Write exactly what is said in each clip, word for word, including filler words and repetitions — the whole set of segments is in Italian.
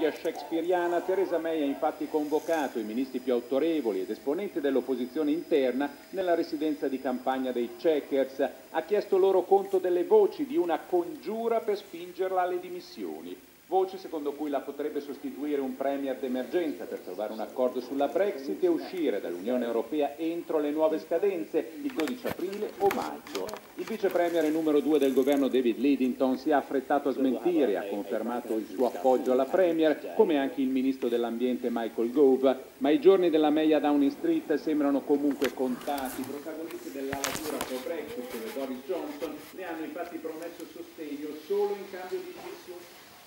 drammaturgia shakespeariana, Theresa May ha infatti convocato i ministri più autorevoli ed esponenti dell'opposizione interna nella residenza di campagna dei Chequers. Ha chiesto loro conto delle voci di una congiura per spingerla alle dimissioni. Voci secondo cui la potrebbe sostituire un premier d'emergenza per trovare un accordo sulla Brexit e uscire dall'Unione Europea entro le nuove scadenze, il dodici aprile o maggio. Il vice premier e numero due del governo David Lidington si è affrettato a smentire e ha confermato il suo appoggio alla premier, come anche il ministro dell'ambiente Michael Gove, ma i giorni della May a Downing Street sembrano comunque contati. I protagonisti dell'ala dura pro Brexit, come Boris Johnson, ne hanno infatti promesso sostegno solo in cambio di dimissioni.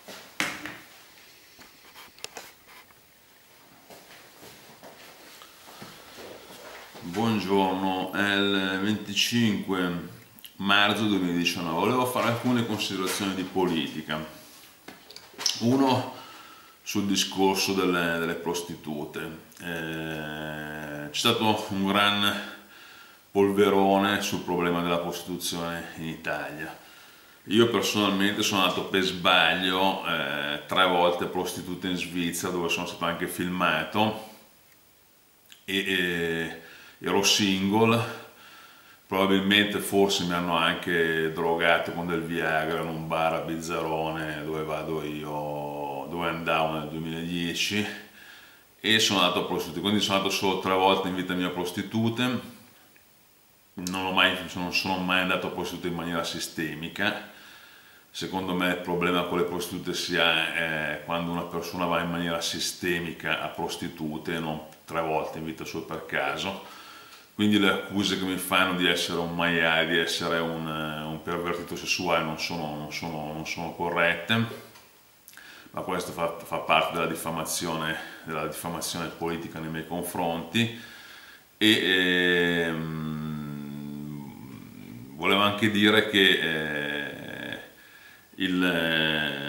Buongiorno, è il venticinque marzo duemiladiciannove. Volevo fare alcune considerazioni di politica. Uno sul discorso delle, delle prostitute. Eh, c'è stato un gran polverone sul problema della prostituzione in Italia. Io personalmente sono andato per sbaglio eh, tre volte prostituta in Svizzera, dove sono stato anche filmato, e, e ero single, probabilmente forse mi hanno anche drogato con del Viagra in un bar a Bizzarrone dove vado io, dove andavo nel duemiladieci, e sono andato a prostitute, quindi sono andato solo tre volte in vita mia a prostitute. Non, ho mai, non sono mai andato a prostitute in maniera sistemica. Secondo me il problema con le prostitute si ha eh, quando una persona va in maniera sistemica a prostitute e non tre volte in vita sua per caso. Quindi le accuse che mi fanno di essere un maiale, di essere un, un pervertito sessuale non sono, non, sono, non sono corrette, ma questo fa, fa parte della diffamazione, della diffamazione politica nei miei confronti. E ehm, volevo anche dire che eh, il, eh,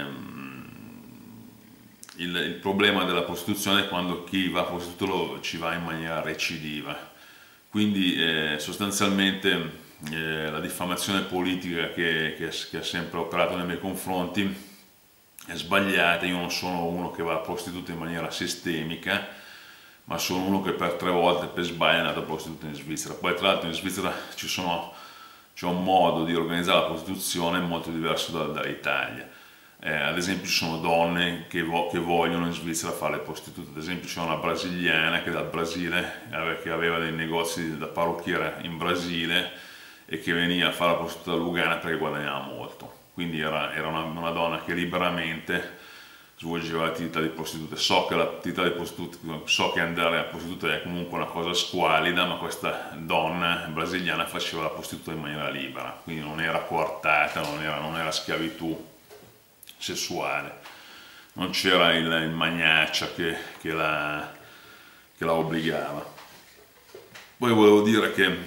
il, il problema della prostituzione è quando chi va a prostituto ci va in maniera recidiva. Quindi eh, sostanzialmente eh, la diffamazione politica che, che, che ha sempre operato nei miei confronti è sbagliata. Io non sono uno che va a prostituta in maniera sistemica, ma sono uno che per tre volte per sbaglio è andato a prostituta in Svizzera. Poi tra l'altro in Svizzera ci sono, c'è un modo di organizzare la prostituzione molto diverso da, dall'Italia. Eh, ad esempio ci sono donne che, vo che vogliono in Svizzera fare le prostitute. Ad esempio c'è una brasiliana che dal Brasile, che aveva dei negozi da parrucchiera in Brasile e che veniva a fare la prostituta a Lugana perché guadagnava molto. Quindi era, era una, una donna che liberamente svolgeva l'attività di prostitute. So che l'attività di prostitute, so che andare a prostitute è comunque una cosa squalida, ma questa donna brasiliana faceva la prostituta in maniera libera, quindi non era coartata, non era, non era schiavitù sessuale, non c'era il, il magnaccia che, che, la, che la obbligava. Poi volevo dire che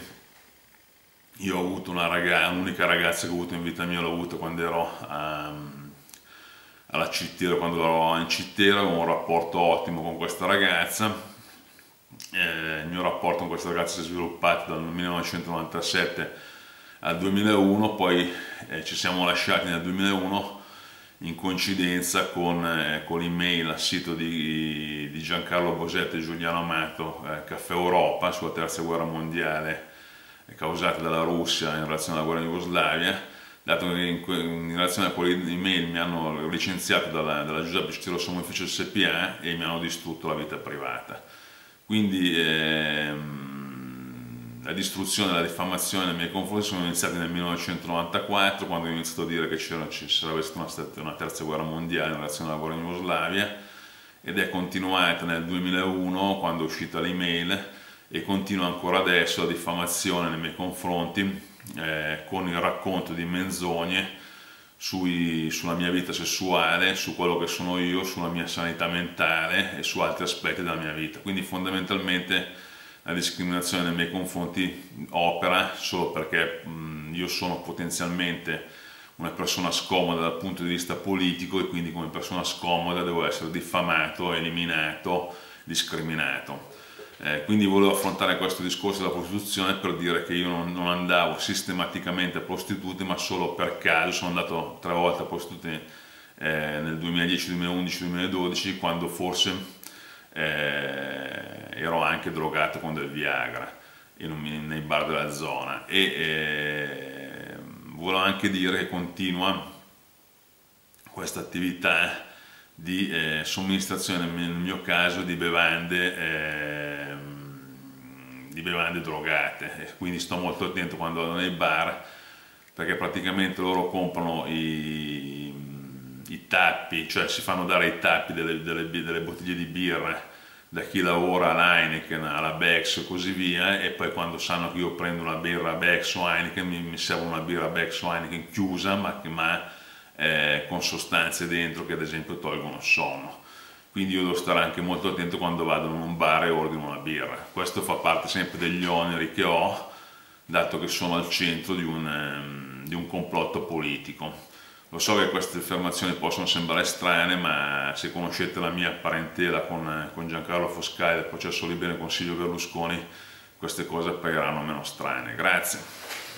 io ho avuto una ragazza, l'unica ragazza che ho avuto in vita mia l'ho avuta quando ero a, alla Cittera, quando ero in Cittera, avevo un rapporto ottimo con questa ragazza. Eh, il mio rapporto con questa ragazza si è sviluppato dal millenovecentonovantasette al duemilauno, poi eh, ci siamo lasciati nel duemilauno in coincidenza con, eh, con l'email al sito di, di Giancarlo Bosetti e Giuliano Amato, eh, Caffè Europa, sulla terza guerra mondiale eh, causata dalla Russia in relazione alla guerra in Jugoslavia. Dato che in, in relazione a quell'email mi hanno licenziato dalla, dalla Giuseppe Cittiro Sommo Ufficio S P A e mi hanno distrutto la vita privata. Quindi ehm, la distruzione e la diffamazione nei miei confronti sono iniziate nel millenovecentonovantaquattro, quando ho iniziato a dire che ci sarebbe stata una, una terza guerra mondiale in relazione alla guerra in Jugoslavia, ed è continuata nel duemilauno quando è uscita l'email, e continua ancora adesso la diffamazione nei miei confronti eh, con il racconto di menzogne sui, sulla mia vita sessuale, su quello che sono io, sulla mia sanità mentale e su altri aspetti della mia vita. Quindi fondamentalmente la discriminazione nei miei confronti opera solo perché mh, io sono potenzialmente una persona scomoda dal punto di vista politico, e quindi come persona scomoda devo essere diffamato, eliminato, discriminato. Eh, quindi volevo affrontare questo discorso della prostituzione per dire che io non, non andavo sistematicamente a prostitute, ma solo per caso. Sono andato tre volte a prostitute eh, nel duemiladieci, duemilaundici, duemiladodici, quando forse eh, ero anche drogato con del Viagra in, nei bar della zona. E eh, volevo anche dire che continua questa attività di eh, somministrazione, nel mio caso, di bevande, eh, di bevande drogate, e quindi sto molto attento quando vado nei bar, perché praticamente loro comprano i, i tappi, cioè si fanno dare i tappi delle, delle, delle bottiglie di birra da chi lavora all'Heineken, alla Beck's e così via, e poi quando sanno che io prendo una birra Beck's o Heineken mi, mi servono una birra Beck's o Heineken chiusa, ma, ma Eh, con sostanze dentro che ad esempio tolgono sonno. Quindi io devo stare anche molto attento quando vado in un bar e ordino una birra. Questo fa parte sempre degli oneri che ho, dato che sono al centro di un, um, di un complotto politico. Lo so che queste affermazioni possono sembrare strane, ma se conoscete la mia parentela con, con Giancarlo Foscari del processo libero con Silvio Berlusconi, queste cose appariranno meno strane. Grazie.